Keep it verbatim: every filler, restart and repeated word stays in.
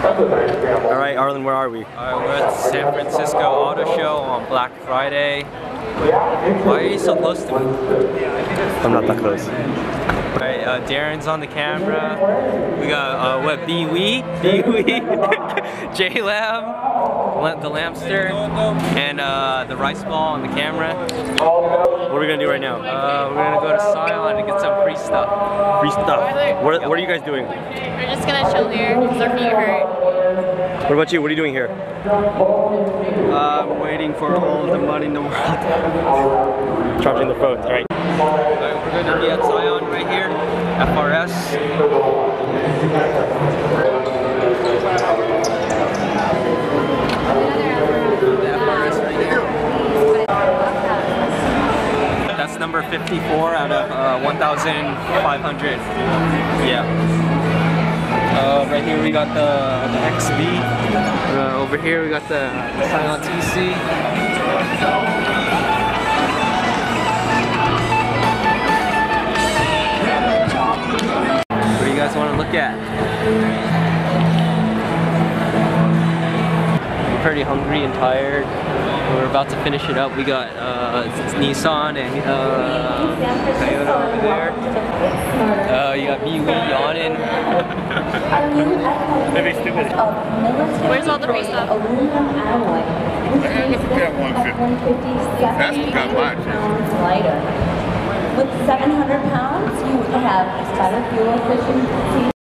All right, Arlen, where are we? Alright, we're at the San Francisco Auto Show on Black Friday. Why are you so close to me? I'm not that close. Alright, uh, Darren's on the camera. We got, uh, what, B-Wee? B-Wee? J-Lam, the Lampster, and uh, the rice ball on the camera. What are we gonna do right now? Uh, we're gonna go to Scion and get some free stuff. Free stuff. What, what are you guys doing? We're just gonna chill here because our feet hurt. What about you? What are you doing here? Uh, I'm waiting for all the money in the world. Charging the phones, alright. Alright, we're gonna be at Scion right here, F R S. That's number fifty-four out of uh, one thousand five hundred. Yeah. Uh, right here we got the, the X B. Uh, over here we got the Scion T C. What do you guys want to look at? I'm pretty hungry and tired. We're about to finish it up. We got uh, Nissan and uh, Toyota over there. Uh, you got B-Wee yawning. Maybe stupid. Where's all the free stuff? Man, look at that one fifty. That's what got my attention. With seven hundred pounds, you have better fuel efficiency.